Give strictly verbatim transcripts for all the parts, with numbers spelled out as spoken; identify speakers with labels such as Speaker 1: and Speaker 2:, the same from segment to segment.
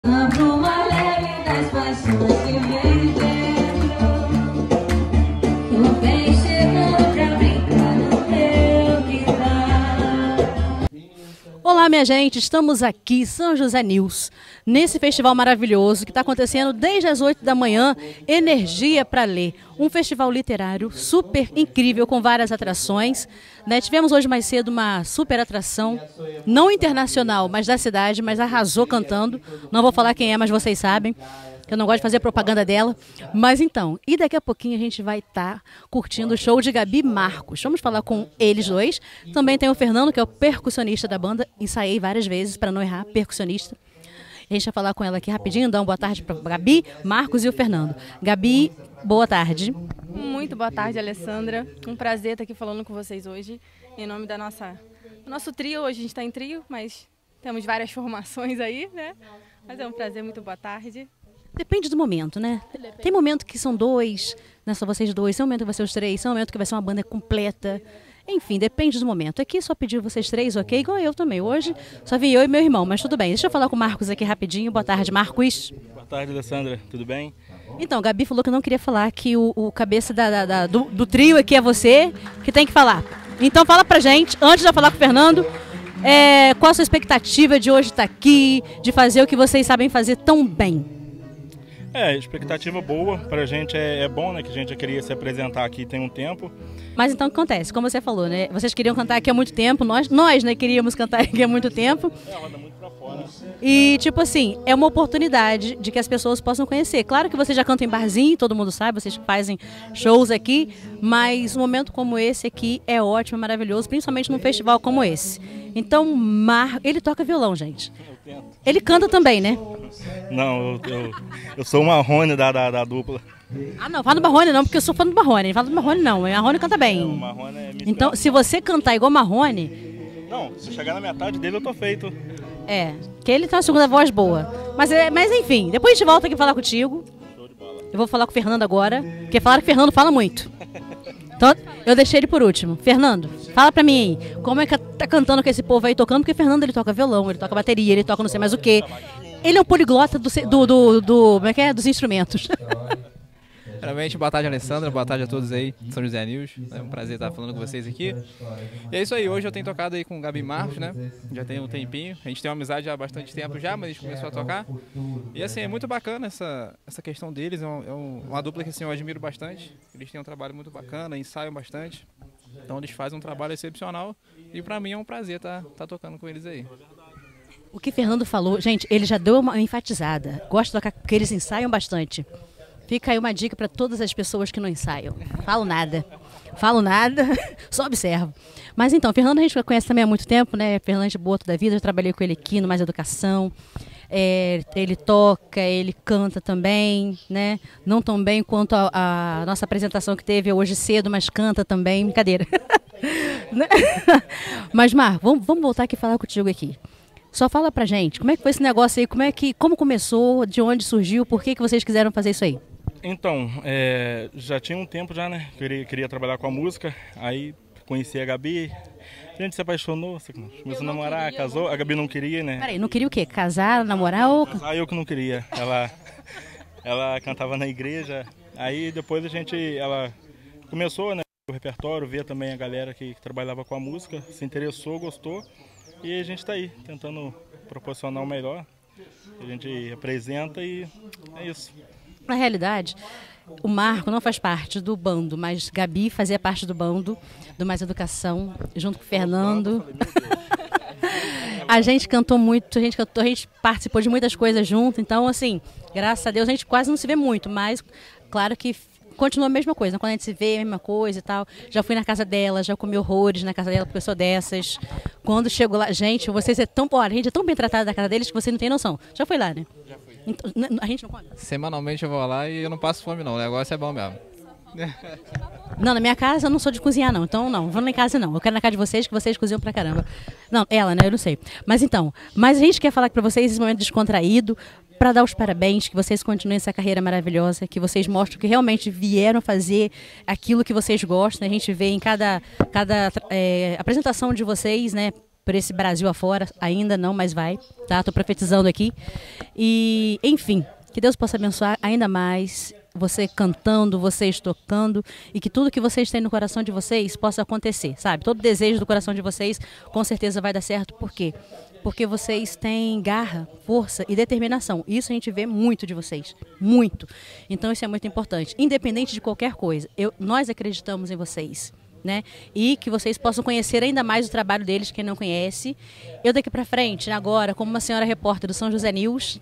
Speaker 1: Uma leve das paixões que vem dentro. Tu vem chegando pra brincar no meu quintal.
Speaker 2: Olá, minha gente, estamos aqui, São José News, nesse festival maravilhoso que está acontecendo desde as oito da manhã, Energia para Ler, um festival literário super incrível com várias atrações, né? Tivemos hoje mais cedo uma super atração, não internacional, mas da cidade, mas arrasou cantando, não vou falar quem é, mas vocês sabem. Eu não gosto de fazer propaganda dela. Mas então, e daqui a pouquinho a gente vai estar curtindo o show de Gabi Marcos. Vamos falar com eles dois. Também tem o Fernando, que é o percussionista da banda. Ensaiei várias vezes para não errar, percussionista. A gente vai falar com ela aqui rapidinho, dar uma boa tarde para Gabi, Marcos e o Fernando. Gabi, boa tarde.
Speaker 3: Muito boa tarde, Alessandra. Um prazer estar aqui falando com vocês hoje, em nome da nossa, do nosso trio. Hoje a gente está em trio, mas temos várias formações aí, né? Mas é um prazer, muito boa tarde.
Speaker 2: Depende do momento, né? Tem momento que são dois, não é só vocês dois, tem momento que vai ser os três, tem momento que vai ser uma banda completa. Enfim, depende do momento. Aqui só pedi vocês três, ok? Igual eu também. Hoje só vim eu e meu irmão, mas tudo bem. Deixa eu falar com o Marcos aqui rapidinho. Boa tarde, Marcos.
Speaker 4: Boa tarde, Alessandra. Tudo bem?
Speaker 2: Então, Gabi falou que não queria falar, que o, o cabeça da, da, da, do, do trio aqui é você, que tem que falar. Então fala pra gente, antes de eu falar com o Fernando, é, qual a sua expectativa de hoje estar aqui, de fazer o que vocês sabem fazer tão bem?
Speaker 4: É, expectativa boa. Pra gente é, é bom, né? Que a gente já queria se apresentar aqui tem um tempo.
Speaker 2: Mas então o que acontece? Como você falou, né? Vocês queriam cantar aqui há muito tempo, nós, nós né, queríamos cantar aqui há muito tempo.
Speaker 4: É, roda muito pra fora.
Speaker 2: E, tipo assim, é uma oportunidade de que as pessoas possam conhecer. Claro que vocês já cantam em barzinho, todo mundo sabe, vocês fazem shows aqui, mas um momento como esse aqui é ótimo, é maravilhoso, principalmente num festival como esse. Então, Mar... ele toca violão, gente. Ele canta também, né?
Speaker 4: Não, eu, eu, eu sou o Marrone da, da, da dupla.
Speaker 2: Ah, não, fala do Marrone não, porque eu sou fã do Marrone. Fala do Marrone não, o Marrone canta bem.
Speaker 4: O Marrone é
Speaker 2: então, se você cantar igual Marrone...
Speaker 4: Não, se chegar na metade dele eu tô feito.
Speaker 2: É, que ele tem uma segunda voz boa. Mas, é, mas enfim, depois a gente volta aqui falar contigo. Eu vou falar com o Fernando agora, porque falaram que o Fernando fala muito. Então, eu deixei ele por último. Fernando, fala pra mim aí, como é que tá cantando com esse povo aí tocando? Porque o Fernando, ele toca violão, ele toca bateria, ele toca não sei mais o quê. Ele é um poliglota do, do, do, do, como é que é? Dos instrumentos.
Speaker 5: Primeiramente, boa tarde, Alessandra, boa tarde a todos aí, São José News, é um prazer estar falando com vocês aqui. E é isso aí, hoje eu tenho tocado aí com o Gabi Marcos, né, já tem um tempinho, a gente tem uma amizade há bastante tempo já, mas a gente começou a tocar. E assim, é muito bacana essa, essa questão deles, é, um, é um, uma dupla que assim, eu admiro bastante, eles têm um trabalho muito bacana, ensaiam bastante, então eles fazem um trabalho excepcional e pra mim é um prazer estar, estar tocando com eles aí.
Speaker 2: O que Fernando falou, gente, ele já deu uma enfatizada, gosto de tocar porque eles ensaiam bastante. Fica aí uma dica para todas as pessoas que não ensaiam. Falo nada. Falo nada, só observo. Mas então, Fernando a gente conhece também há muito tempo, né? Fernando de boa toda a vida, eu trabalhei com ele aqui no Mais Educação. É, ele toca, ele canta também, né? Não tão bem quanto a, a nossa apresentação que teve hoje cedo, mas canta também, brincadeira. Mas, Mar, vamos, vamos voltar aqui e falar contigo aqui. Só fala pra gente, como é que foi esse negócio aí, como é que, como começou, de onde surgiu, por que, que vocês quiseram fazer isso aí?
Speaker 4: Então, é, já tinha um tempo já, né? Queria, queria trabalhar com a música, aí conheci a Gabi, a gente se apaixonou, começou a namorar, queria, casou, a Gabi não queria, né?
Speaker 2: Peraí, não queria o quê? Casar, namorar ou...
Speaker 4: Casar eu que não queria, ela, ela cantava na igreja, aí depois a gente, ela começou, né, o repertório, ver também a galera que, que trabalhava com a música, se interessou, gostou, e a gente está aí, tentando proporcionar o melhor, a gente apresenta e é isso.
Speaker 2: Na realidade, o Marco não faz parte do bando, mas Gabi fazia parte do bando, do Mais Educação, junto com o Fernando. A gente cantou muito, a gente, cantou, a gente participou de muitas coisas junto, então assim, graças a Deus a gente quase não se vê muito, mas claro que continua a mesma coisa, quando a gente se vê, a mesma coisa e tal. Já fui na casa dela, já comi horrores na casa dela, porque eu sou dessas. Quando chego lá, gente, vocês é tão, olha, a gente é tão bem tratada da casa deles que você não tem noção. Já foi lá, né? Já fui. Então, a gente não come?
Speaker 5: Semanalmente eu vou lá e eu não passo fome não, o negócio é bom mesmo.
Speaker 2: Não, na minha casa eu não sou de cozinhar não, então não, vou lá em casa não. Eu quero na casa de vocês, que vocês cozinham pra caramba. Não, ela, né, eu não sei. Mas então, mas a gente quer falar pra vocês esse momento descontraído, para dar os parabéns, que vocês continuem essa carreira maravilhosa, que vocês mostrem que realmente vieram fazer aquilo que vocês gostam. A gente vê em cada, cada é, apresentação de vocês, né, por esse Brasil afora, ainda não, mas vai, tá? Tô profetizando aqui. E, enfim, que Deus possa abençoar ainda mais você cantando, vocês tocando, e que tudo que vocês têm no coração de vocês possa acontecer, sabe? Todo desejo do coração de vocês com certeza vai dar certo. Por quê? Porque vocês têm garra, força e determinação. Isso a gente vê muito de vocês, muito. Então isso é muito importante. Independente de qualquer coisa, eu, nós acreditamos em vocês, né? E que vocês possam conhecer ainda mais o trabalho deles, quem não conhece. Eu daqui pra frente, agora, como uma senhora repórter do São José News,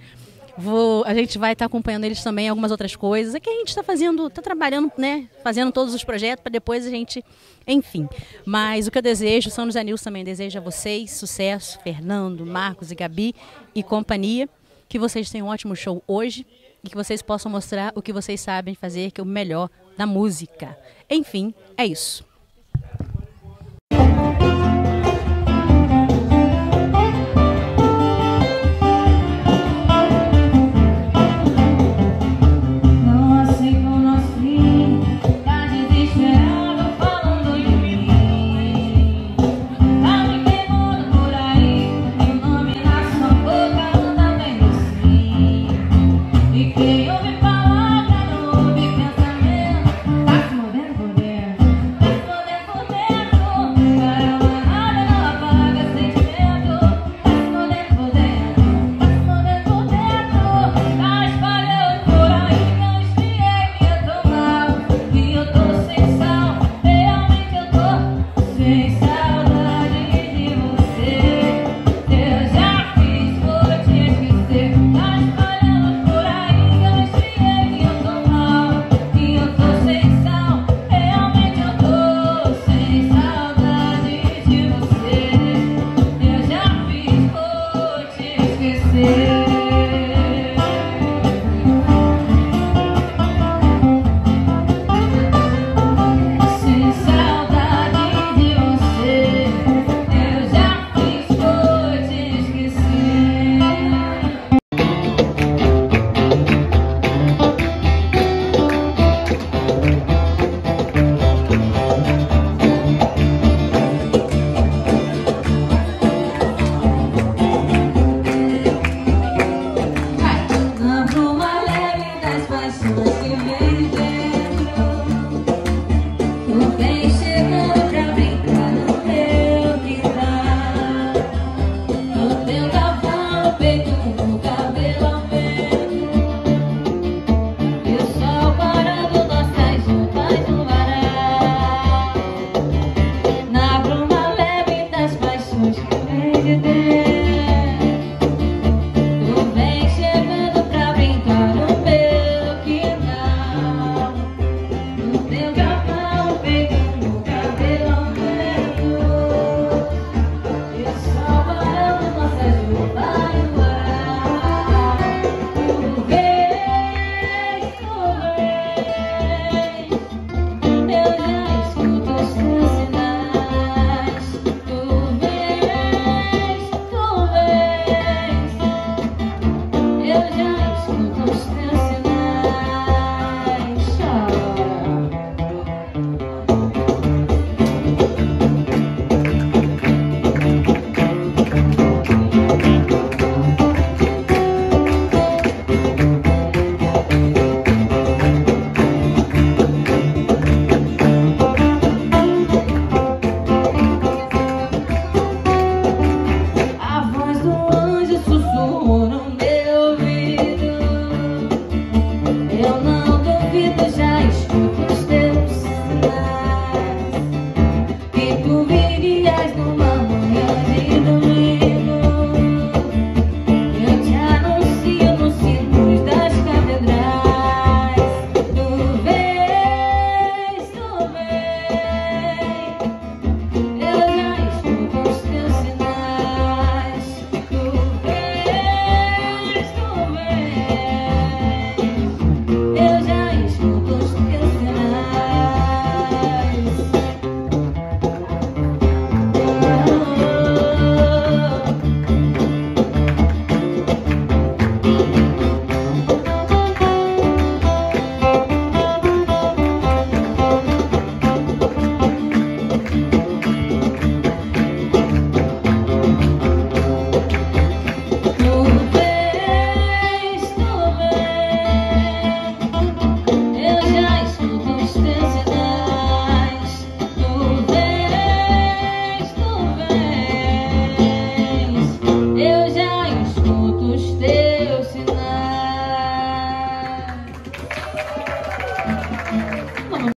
Speaker 2: Vou, a gente vai estar acompanhando eles também em algumas outras coisas. Aqui a gente está fazendo, está trabalhando, né? Fazendo todos os projetos para depois a gente, enfim. Mas o que eu desejo, São José News também deseja a vocês sucesso, Fernando, Marcos e Gabi e companhia. Que vocês tenham um ótimo show hoje e que vocês possam mostrar o que vocês sabem fazer, que é o melhor da música. Enfim, é isso.
Speaker 1: Eu já escuto os teus